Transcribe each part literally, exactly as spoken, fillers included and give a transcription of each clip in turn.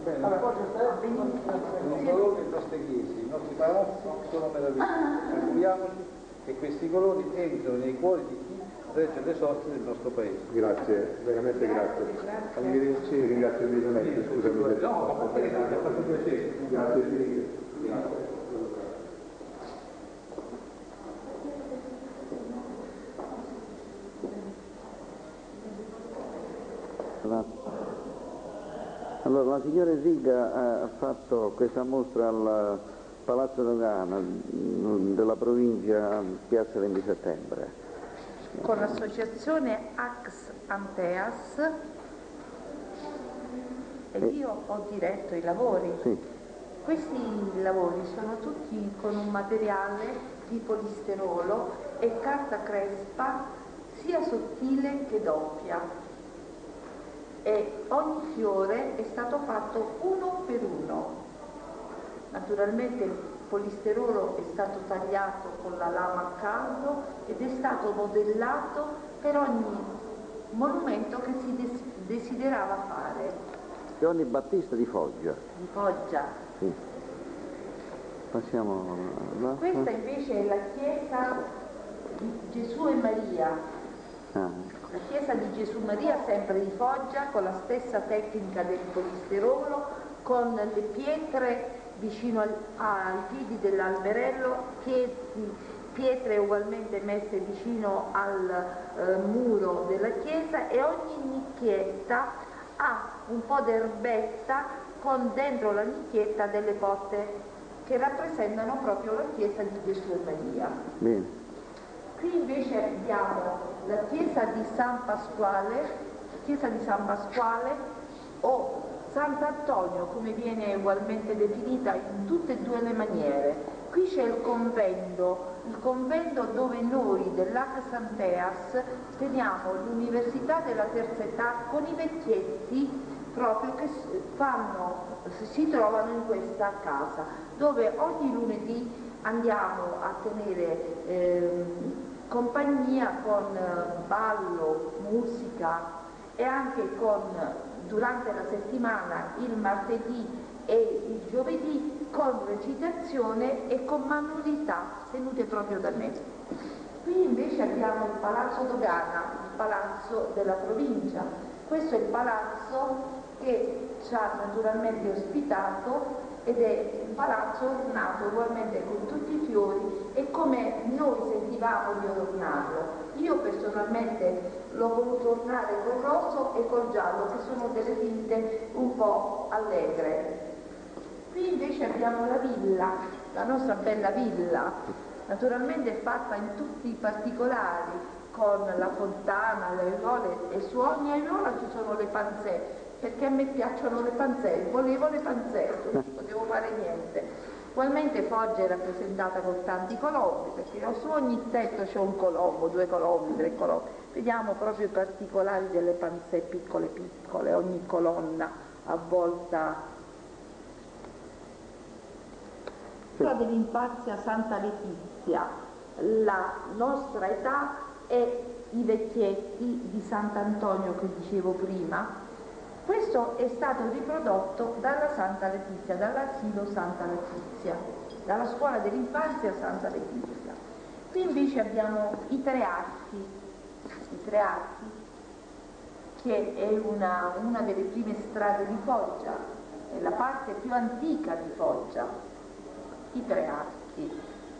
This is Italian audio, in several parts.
Allora, i colori delle nostre chiese, i nostri palazzi sono meravigliosi. Auguriamoci che questi colori entrino nei cuori di chi regge le sorti del nostro paese. Grazie, veramente grazie. Arrivederci, ringrazio vivamente, scusami. No, ma perché mi ha fatto piacere. Grazie, ti ringrazio. Grazie. Allora, la signora Enrica ha fatto questa mostra al Palazzo Dogana della provincia Piazza venti settembre. Con l'associazione Ax Anteas e io ho diretto i lavori. Sì. Questi lavori sono tutti con un materiale di polisterolo e carta crespa sia sottile che doppia. E ogni fiore è stato fatto uno per uno. Naturalmente il polisterolo è stato tagliato con la lama a caldo ed è stato modellato per ogni monumento che si des desiderava fare. Giovanni Battista di Foggia. Di Foggia. Sì. Passiamo là. Questa invece è la chiesa di Gesù e Maria. Ah. La chiesa di Gesù Maria, sempre di Foggia, con la stessa tecnica del polisterolo, con le pietre vicino al, ai piedi dell'alberello, pietre ugualmente messe vicino al eh, muro della chiesa, e ogni nicchietta ha un po' d'erbetta con dentro la nicchietta delle potte che rappresentano proprio la chiesa di Gesù e Maria. Bene. Qui invece abbiamo la chiesa di San Pasquale, chiesa di San Pasquale o Sant'Antonio, come viene ugualmente definita in tutte e due le maniere. Qui c'è il convento, il convento dove noi dell'Ax Anteas teniamo l'università della terza età con i vecchietti proprio che fanno, si trovano in questa casa, dove ogni lunedì andiamo a tenere eh, compagnia con ballo, musica e anche con, durante la settimana, il martedì e il giovedì, con recitazione e con manualità tenute proprio da me. Qui invece abbiamo il Palazzo Dogana, il palazzo della provincia. Questo è il palazzo che ci ha naturalmente ospitato ed è un palazzo ornato ugualmente con tutti i fiori e come noi sentivamo di ornarlo. Io personalmente l'ho voluto ornare col rosso e col giallo, che sono delle tinte un po' allegre. Qui invece abbiamo la villa, la nostra bella villa, naturalmente fatta in tutti i particolari, con la fontana, le aiuole, e su ogni aiuola ci sono le panzette, perché a me piacciono le panzette, volevo le panzette, non ci potevo fare niente. Ugualmente Foggia è rappresentata con tanti colombi, perché su ogni tetto c'è un colombo, due colombi, tre colombi. Vediamo proprio i particolari delle panzette piccole piccole, ogni colonna avvolta. Scuola dell'infanzia Santa Letizia, la nostra età e i vecchietti di Sant'Antonio che dicevo prima. Questo è stato riprodotto dalla Santa Letizia, dall'asilo Santa Letizia, dalla scuola dell'infanzia Santa Letizia. Qui invece abbiamo i tre archi, i tre archi che è una, una delle prime strade di Foggia, è la parte più antica di Foggia, i tre archi.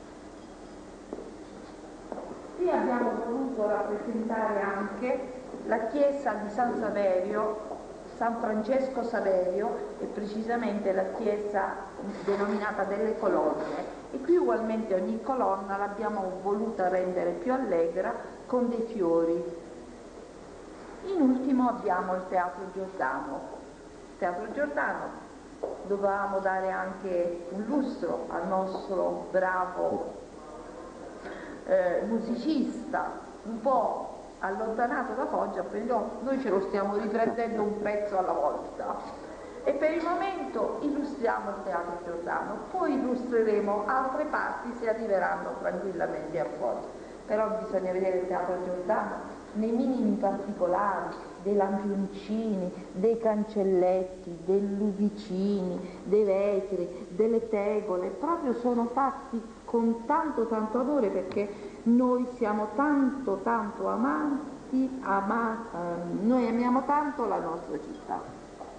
Qui abbiamo voluto rappresentare anche la chiesa di San Saverio, San Francesco Saverio, e precisamente la chiesa denominata delle colonne, e qui ugualmente ogni colonna l'abbiamo voluta rendere più allegra con dei fiori. In ultimo abbiamo il Teatro Giordano. Il Teatro Giordano dovevamo dare anche un lustro al nostro bravo eh, musicista, un po' allontanato da Foggia, però noi ce lo stiamo riprendendo un pezzo alla volta. E per il momento illustriamo il Teatro Giordano, poi illustreremo altre parti se arriveranno tranquillamente a Foggia. Però bisogna vedere il Teatro Giordano nei minimi particolari, dei lampioncini, dei cancelletti, dei ludicini, dei vetri, delle tegole, proprio sono fatti con tanto tanto amore, perché noi siamo tanto tanto amanti, ama, eh, noi amiamo tanto la nostra città.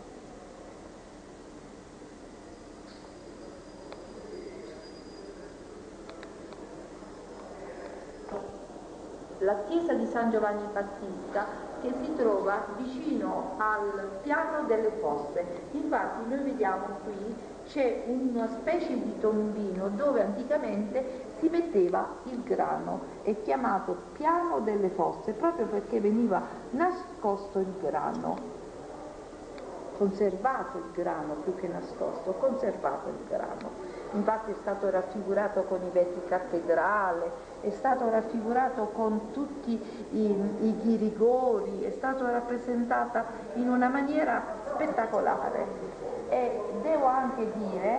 La chiesa di San Giovanni Battista, che si trova vicino al piano delle fosse. Infatti noi vediamo qui c'è una specie di tombino dove anticamente si metteva il grano, è chiamato piano delle fosse proprio perché veniva nascosto il grano, conservato il grano più che nascosto, conservato il grano. Infatti è stato raffigurato con i vetri cattedrale, è stato raffigurato con tutti i, i ghirigori, è stato rappresentata in una maniera spettacolare. E devo anche dire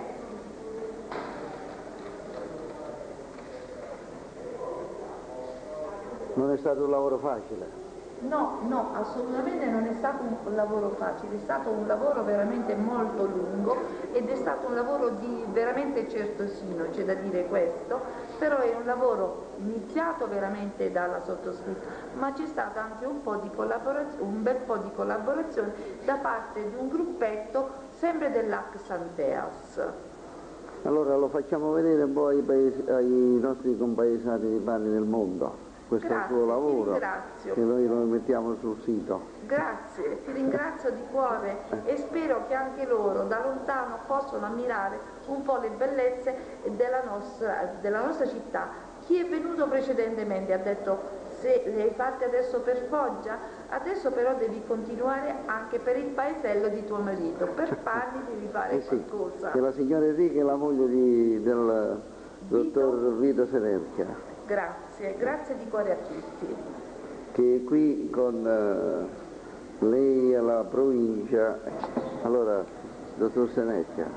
non è stato un lavoro facile. No, no, assolutamente non è stato un lavoro facile, è stato un lavoro veramente molto lungo ed è stato un lavoro di veramente certosino, c'è da dire questo, però è un lavoro iniziato veramente dalla sottoscritta, ma c'è stato anche un po' di collaborazione, un bel po' di collaborazione da parte di un gruppetto sempre dell'A C Santeas. Allora lo facciamo vedere un po' ai, paesi, ai nostri compaesani di Panni nel mondo. Questo Grazie, è il suo lavoro, ringrazio. che noi lo mettiamo sul sito. Grazie, ti ringrazio di cuore e spero che anche loro da lontano possano ammirare un po' le bellezze della nostra, della nostra città. Chi è venuto precedentemente ha detto: se le hai fatte adesso per Foggia, adesso però devi continuare anche per il paesello di tuo marito, per Panni devi fare Eh sì, qualcosa. che la signora Enrica è la moglie di, del dottor Vito Senerchia. Grazie, grazie di cuore a tutti. Che è qui con eh, lei alla provincia. Allora, dottor Senerchia,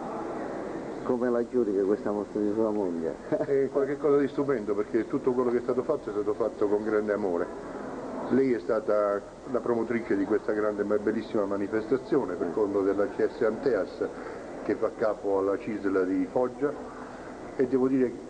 come la giudica questa mostra di sua moglie? È qualcosa di stupendo, perché tutto quello che è stato fatto è stato fatto con grande amore. Lei è stata la promotrice di questa grande e bellissima manifestazione per conto della C S Anteas, che fa capo alla C I S L di Foggia, e devo dire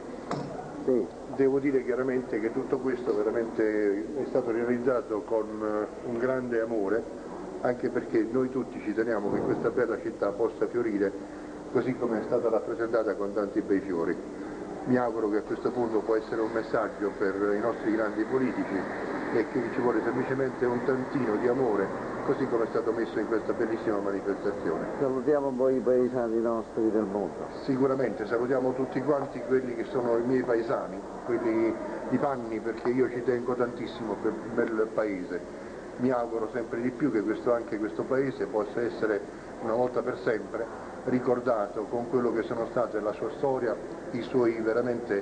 Sì. Devo dire chiaramente che tutto questo veramente è stato realizzato con un grande amore, anche perché noi tutti ci teniamo che questa bella città possa fiorire così come è stata rappresentata con tanti bei fiori. Mi auguro che a questo punto può essere un messaggio per i nostri grandi politici e che ci vuole semplicemente un tantino di amore, così come è stato messo in questa bellissima manifestazione. Salutiamo poi i paesani nostri del mondo. Sicuramente, salutiamo tutti quanti quelli che sono i miei paesani, quelli di Panni, perché io ci tengo tantissimo per il bel paese. Mi auguro sempre di più che questo, anche questo paese possa essere una volta per sempre ricordato con quello che sono state la sua storia, i suoi veramente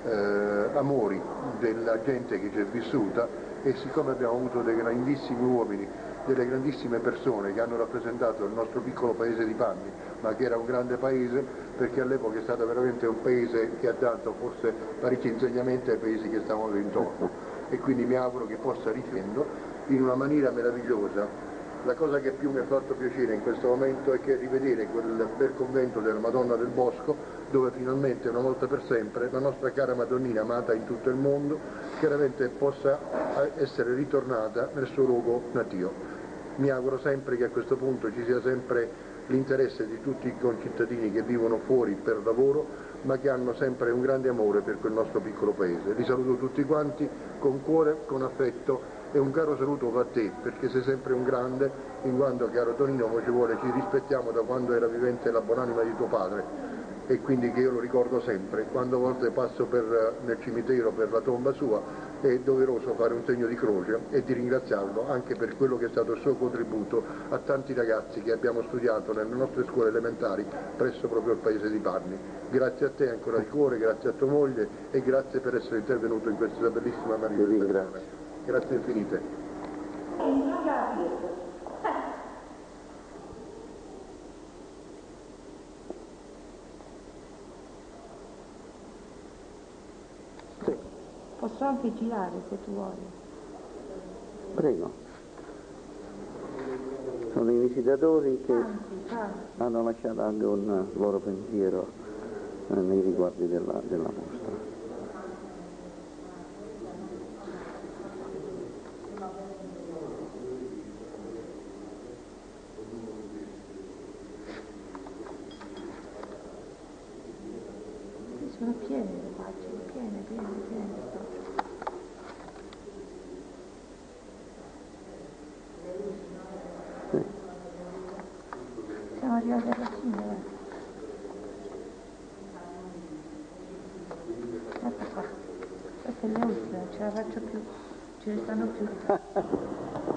eh, amori della gente che ci è vissuta, e siccome abbiamo avuto dei grandissimi uomini, delle grandissime persone che hanno rappresentato il nostro piccolo paese di Panni, ma che era un grande paese perché all'epoca è stato veramente un paese che ha dato forse parecchi insegnamenti ai paesi che stavano intorno, e quindi mi auguro che possa rifendo in una maniera meravigliosa. La cosa che più mi ha fatto piacere in questo momento è che rivedere quel bel convento della Madonna del Bosco, dove finalmente una volta per sempre la nostra cara Madonnina, amata in tutto il mondo, chiaramente possa essere ritornata nel suo luogo natio. Mi auguro sempre che a questo punto ci sia sempre l'interesse di tutti i concittadini che vivono fuori per lavoro, ma che hanno sempre un grande amore per quel nostro piccolo paese. Li saluto tutti quanti con cuore, con affetto, e un caro saluto va a te, perché sei sempre un grande, in quanto, caro Tonino, ci vuole, ci rispettiamo da quando era vivente la buonanima di tuo padre, e quindi che io lo ricordo sempre. Quando a volte passo per, nel cimitero per la tomba sua, è doveroso fare un segno di croce e di ringraziarlo anche per quello che è stato il suo contributo a tanti ragazzi che abbiamo studiato nelle nostre scuole elementari presso proprio il paese di Panni. Grazie a te ancora di cuore, grazie a tua moglie e grazie per essere intervenuto in questa bellissima manifestazione. Grazie infinite. Posso anche girare se tu vuoi. Prego. sono i visitatori che Tanti, tanti. hanno lasciato anche un loro pensiero eh, nei riguardi della, della mostra. Sono piene le pagine, piene, piene, piene. Sì. Siamo arrivati alla fine, eh. Ecco qua, queste le ultime, non ce la faccio più, ce ne stanno più.